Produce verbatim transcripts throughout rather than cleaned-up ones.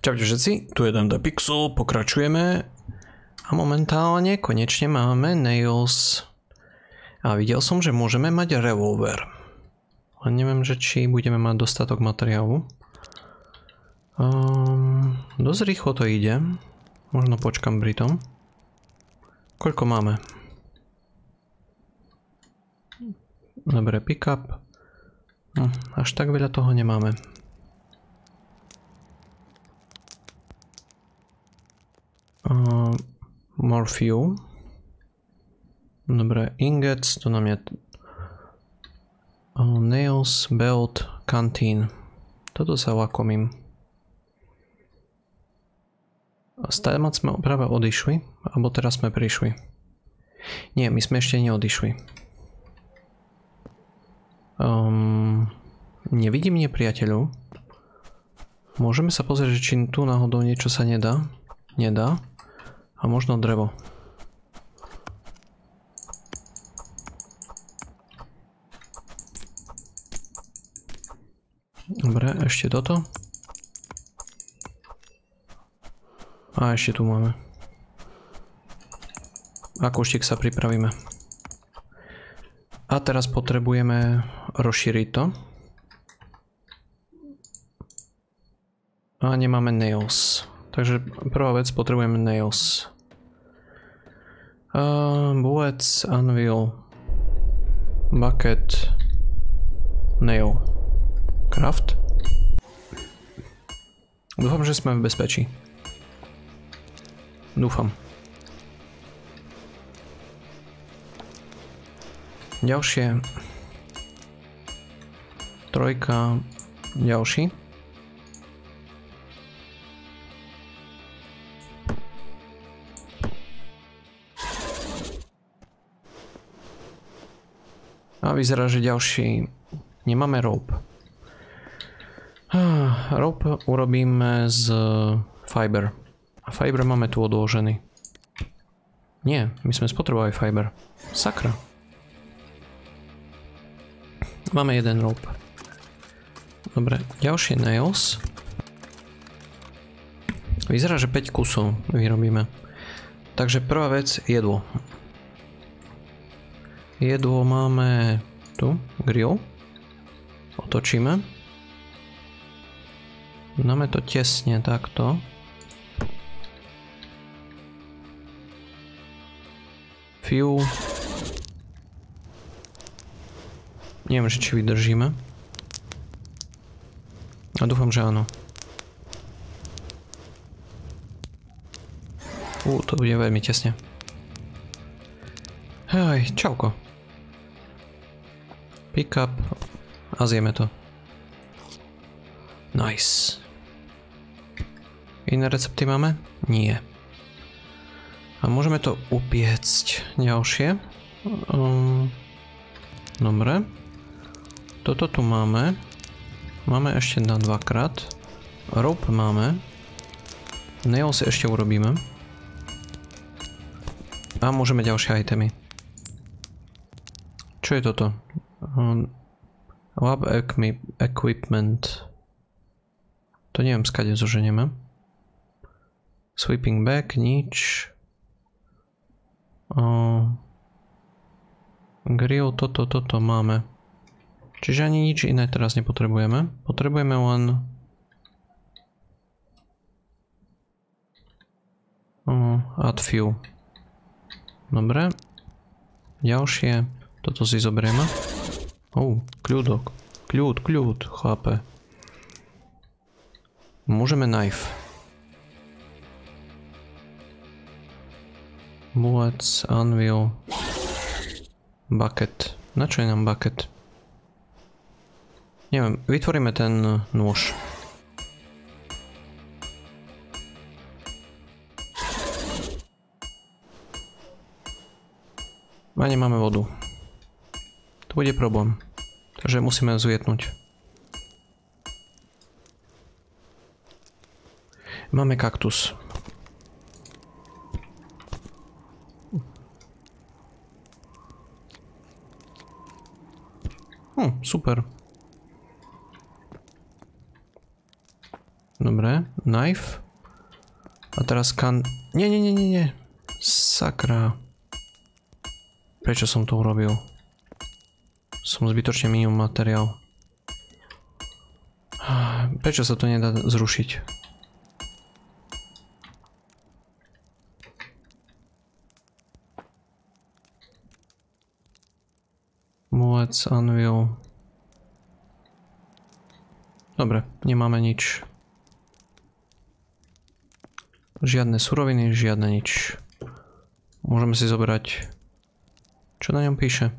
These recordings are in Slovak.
Čaute všetci, tu je DMDPixel, pokračujeme a momentálne konečne máme nails. A videl som, že môžeme mať revolver. A neviem, že či budeme mať dostatok materiálu. Um, dosť rýchlo to ide. Možno počkam pri tom. Koľko máme? Dobre, pick up. Hm, až tak veľa toho nemáme. Uh, more fuel. Dobre, ingots, to nám je uh, nails, belt, canteen. Toto sa lakomím. Stále sme práve odišli, alebo teraz sme prišli. Nie, my sme ešte neodišli. Um, nevidím nepriateľov. Môžeme sa pozrieť, či tu náhodou niečo sa nedá. Nedá. A možno drevo. Dobre, ešte toto. A ešte tu máme. Akúštik sa pripravíme. A teraz potrebujeme rozšíriť to. A nemáme nails. Takže prvá vec, potrebujeme nails. Uh, bullets, anvil, bucket, nail. Craft. Dúfam, že sme v bezpečí. Dúfam. Ďalšie. Trojka. Ďalší. A vyzerá, že ďalší... Nemáme rope. Ah, rope urobíme z fiber. A fiber máme tu odložený. Nie, my sme spotrebovali fiber. Sakra. Máme jeden rope. Dobre, ďalšie nails. Vyzerá, že päť kusov vyrobíme. Takže prvá vec, jedlo. Jedlo máme tu, grill. Otočíme. Dáme to tesne takto. Fuel. Neviem, že či vydržíme. A dúfam, že áno. Ú, to bude veľmi tesne. Hej, čauko. Pick up a zjeme to. Nice. Iné recepty máme? Nie. A môžeme to upiecť ďalšie. Um, dobre. Toto tu máme. Máme ešte na dvakrát. Rope máme. Nail si ešte urobíme. A môžeme ďalšie itemy. Čo je toto? Um, lab equipment. To neviem, skade zoženieme. Sweeping back, nič. Uh, grill, toto, toto máme. Čiže ani nič iné teraz nepotrebujeme. Potrebujeme len... Uh, add fuel. Dobre. Ďalšie. Toto si zoberieme. Oh, kľudok. Kľud, kľud, chápe. Môžeme knife. Bullets, anvil. Bucket. Na čo je nám bucket? Neviem, vytvoríme ten nôž. A nemáme vodu. To bude problém. Takže musíme zvietnúť. Máme kaktus. Hm, super. Dobre, knife. A teraz kan... Nie, nie, nie, nie, nie. Sakra. Prečo som to urobil? Som zbytočne minul materiál. Prečo sa to nedá zrušiť? Bullets, anvil. Dobre, nemáme nič. Žiadne suroviny, žiadne nič. Môžeme si zobrať... Čo na ňom píše?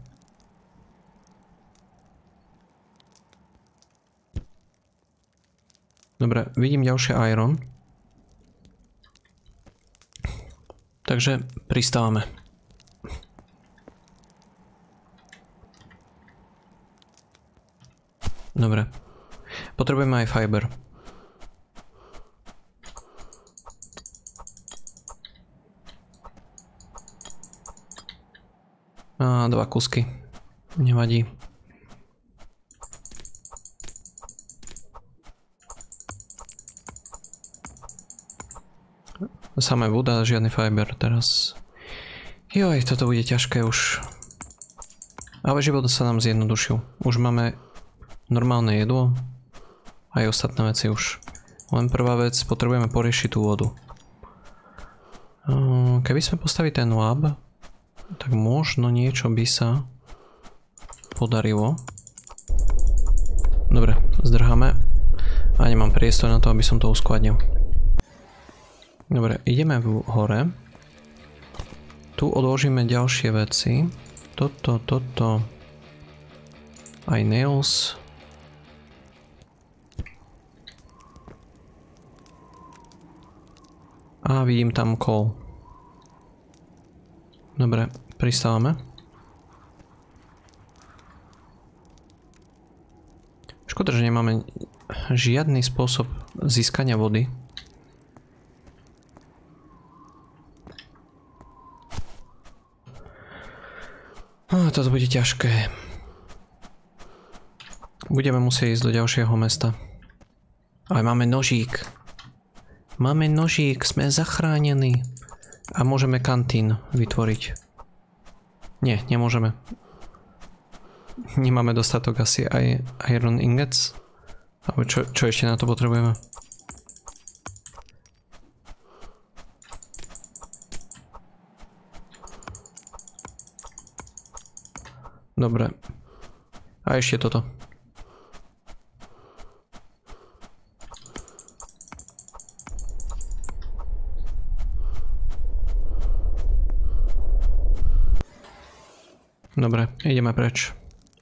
Dobre, vidím ďalšie iron. Takže pristávame. Dobre. Potrebujeme aj fiber. A dva kusky. Nevadí. Samé voda, žiadny fiber teraz. Joj, toto bude ťažké už. Ale život sa nám zjednodušil. Už máme normálne jedlo. Aj ostatné veci už. Len prvá vec, potrebujeme poriešiť tú vodu. Keby sme postavili ten lab, tak možno niečo by sa podarilo. Dobre, zdrháme. A nemám priestor na to, aby som to uskladnil. Dobre, ideme v hore. Tu odložíme ďalšie veci. Toto, toto. Aj nails. A vidím tam coal. Dobre, pristávame. Škoda, že nemáme žiadny spôsob získania vody. Oh, toto bude ťažké. Budeme musieť ísť do ďalšieho mesta. Ale máme nožík. Máme nožík, sme zachránení. A môžeme kantín vytvoriť. Nie, nemôžeme. Nemáme dostatok asi aj iron ingots. Ale čo, čo ešte na to potrebujeme? Dobre. A ešte toto. Dobre, ideme preč.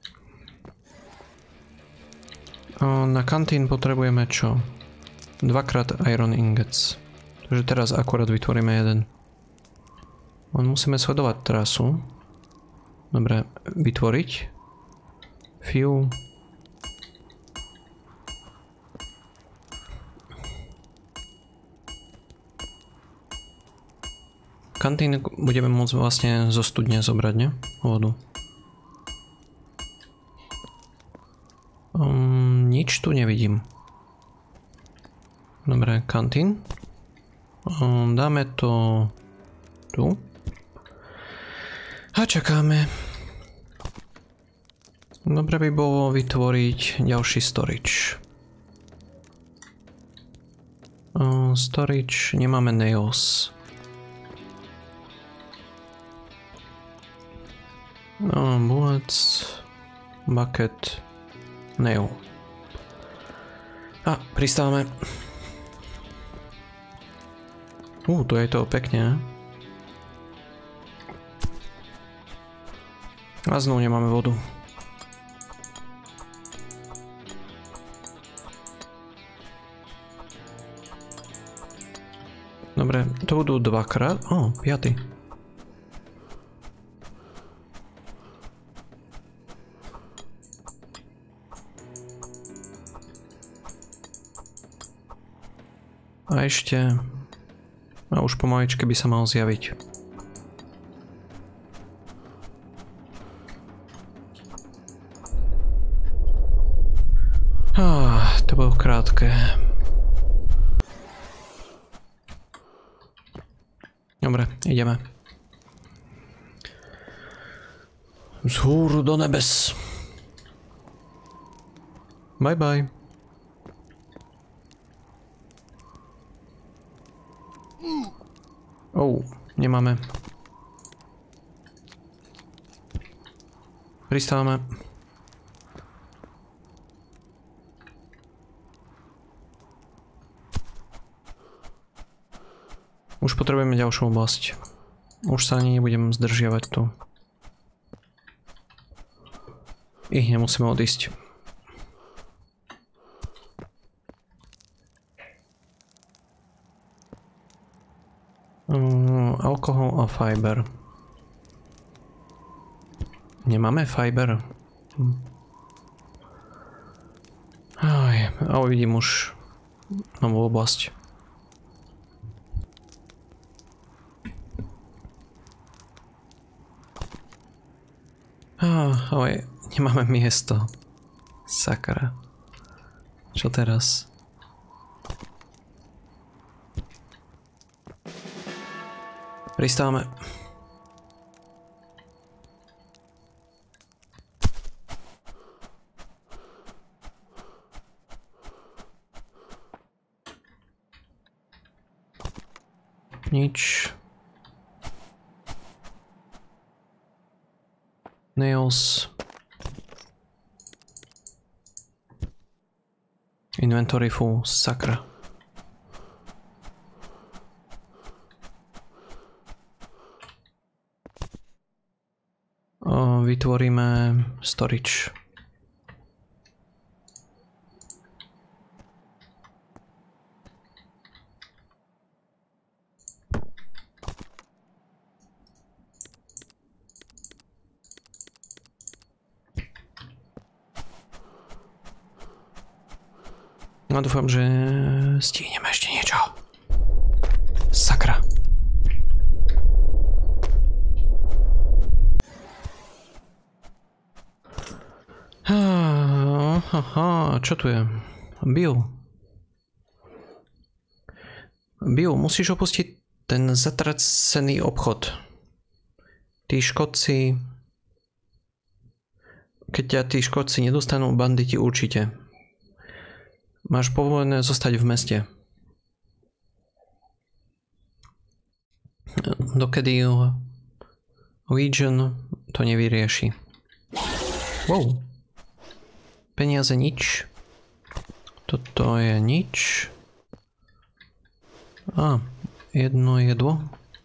Na kantín potrebujeme čo? Dvakrát iron ingots. Takže teraz akurát vytvoríme jeden. Musíme sledovať trasu. Dobre, vytvoriť. Few. Kantín budeme môcť vlastne zo studne zobrať, ne? Vodu. Um, nič tu nevidím. Dobre, kantín. Um, dáme to tu. A čakáme. Dobre by bolo vytvoriť ďalší storage. Uh, storage, nemáme nails. Uh, bullets, bucket, nail. A, pristávame. Uh, tu je to pekne. A znovu nemáme vodu. Dobre, to budú dvakrát. Ó, piaty. A ešte... A už pomaličke by sa mal zjaviť. Ah, to bolo krátke. Ideme. Vzhůru do nebes. Bye bye. Oh, nemáme. Pristávame. Už potrebujeme ďalšiu oblasť. Už sa ani nebudem zdržiavať tu. Ich nemusíme odísť. Um, alkohol a fiber. Nemáme fiber. Hm. Aj, a uvidím už novú oblasť. Ah, ale nemáme miesto. Sakra. Čo teraz? Pristávame. Nič. Nails. Inventory full, sakra. O, vytvoríme storage. No dúfam, že stihneme ešte niečo. Sakra. Aha, čo tu je? Bill. Bill, musíš opustiť ten zatracený obchod. Tí škodci... Keď ťa tí škodci nedostanú, banditi určite. Máš povolené zostať v meste. Dokedy Legion to nevyrieši. Wow. Peniaze nič. Toto je nič. A, jedno jedlo.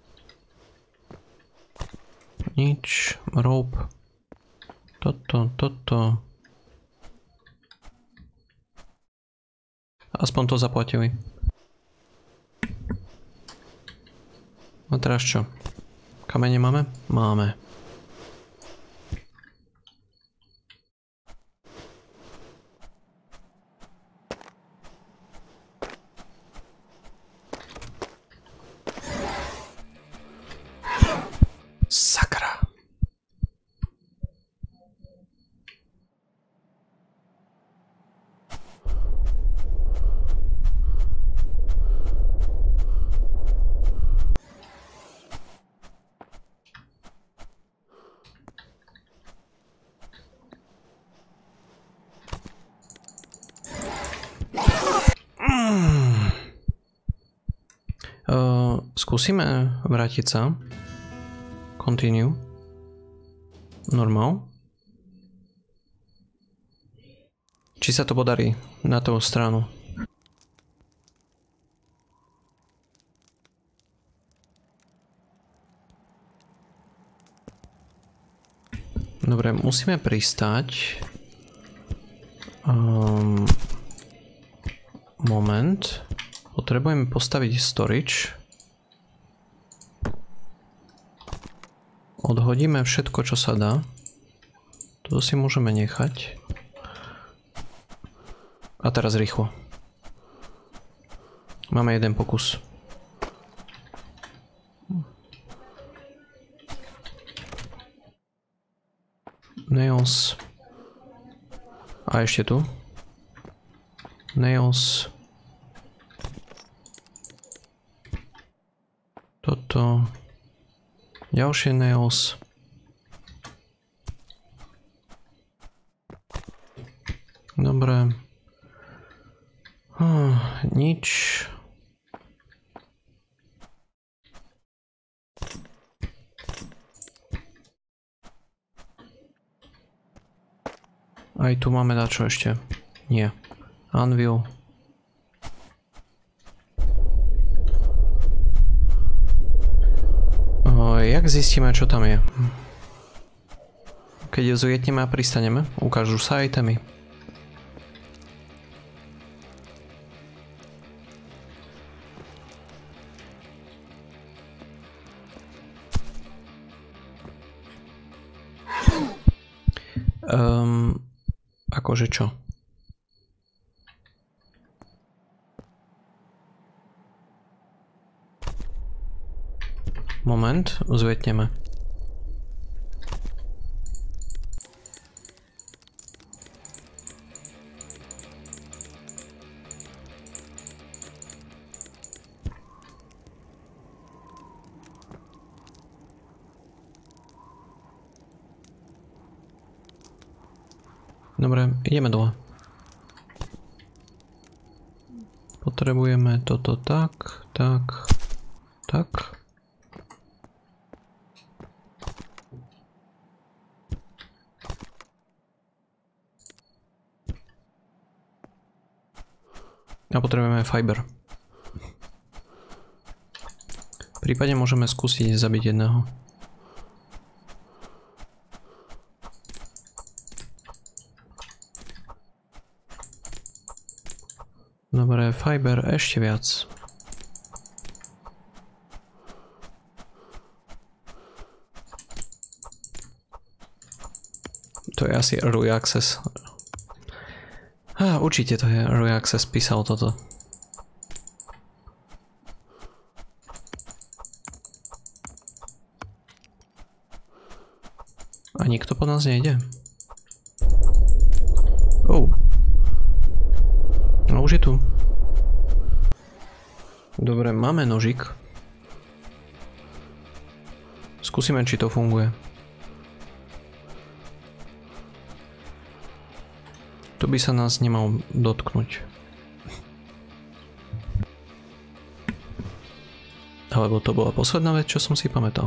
Nič. Rope. Toto, toto. Aspoň to zaplatili. No teraz čo? Kamene máme? Máme. Sakra. Uh, skúsime vrátiť sa. Continue. Normal. Či sa to podarí na tú stranu. Dobre, musíme pristať. Um, moment. Potrebujeme postaviť storage. Odhodíme všetko, čo sa dá. To si môžeme nechať. A teraz rýchlo. Máme jeden pokus. Nails. A ešte tu. Nails. Toto. Ďalšie nails. Dobre. Hm, nič. Aj tu máme dačo ešte. Nie. Anvil. O, jak zistíme, čo tam je? Keď ju zvietneme a pristaneme, ukážu sa itemy. Um, akože čo? Moment, zvietneme. Dobre, ideme dole. Potrebujeme toto tak, tak, tak. A potrebujeme fiber. V prípade môžeme skúsiť zabiť jedného. Dobre, fiber ešte viac. To je asi early access. Á, určite to je early access, písal toto. A nikto po nás nejde. Oh. No už je tu. Dobre, máme nožík. Skúsime, či to funguje. Tu by sa nás nemal dotknúť. Alebo to bola posledná vec, čo som si pamätal.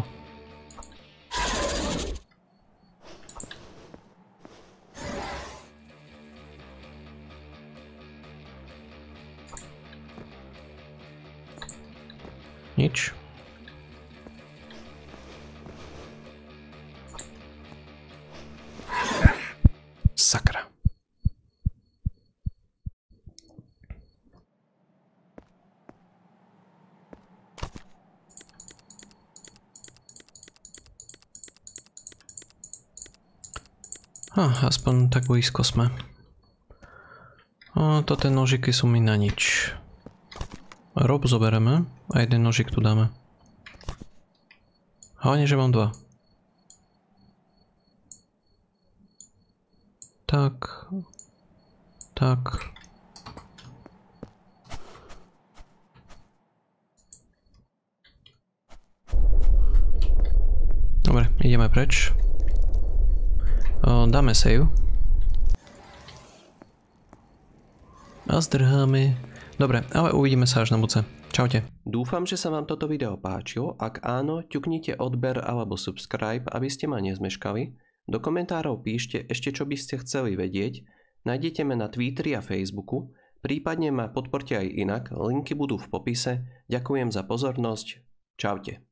Nič. Sakra. Ha, aspoň tak blízko sme. O, to tie nožiky sú mi na nič. Rob zobereme a jeden nožik tu dáme. Hlavne, že mám dva. Tak. Tak. Dobre, ideme preč. O, dáme save. A zdrháme. Dobre, ale uvidíme sa až na budúce. Čaute. Dúfam, že sa vám toto video páčilo. Ak áno, ťuknite odber alebo subscribe, aby ste ma nezmeškali. Do komentárov píšte ešte, čo by ste chceli vedieť. Nájdete ma na Twitteri a Facebooku. Prípadne ma podporte aj inak. Linky budú v popise. Ďakujem za pozornosť. Čaute.